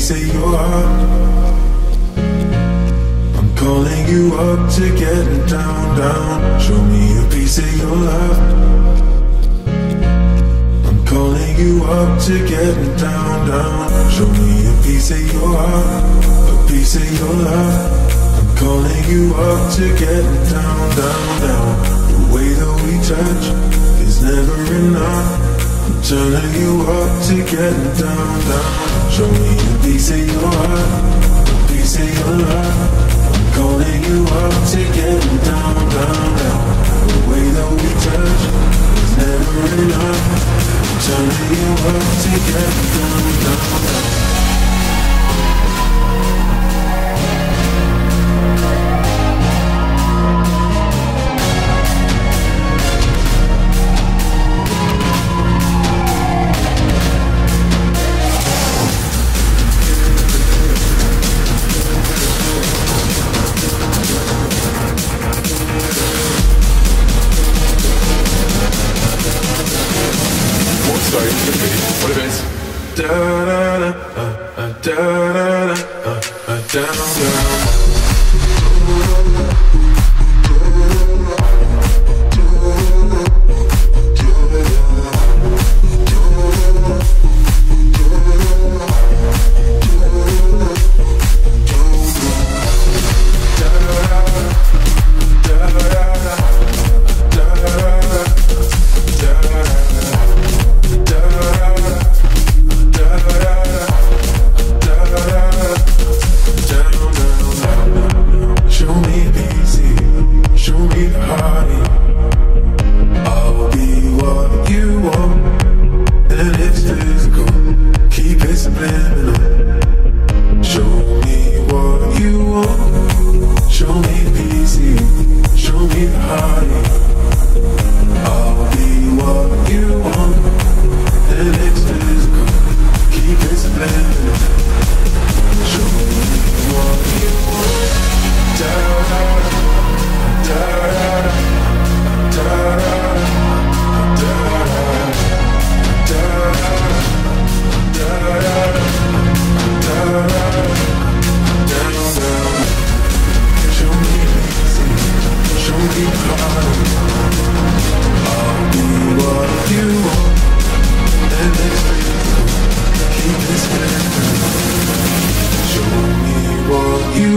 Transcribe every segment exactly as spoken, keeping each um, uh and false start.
piece of your heart. I'm calling you up to get down, down. Show me a piece of your love. I'm calling you up to get down, down. Show me a piece of your heart, a piece of your love. I'm calling you up to get down, down, down. The way that we touch is never enough. I'm turning you up to get down, down. Show me a piece of your heart, a piece of your love. I'm calling you up to get down, down, down. The way that we touch is never enough. I'm turning you up to get down, down, down. What if it's da da da uh, uh, da da da uh, uh, down down.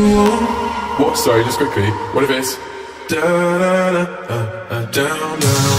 What? Sorry, just quickly. What if it's da da da uh, uh, down down?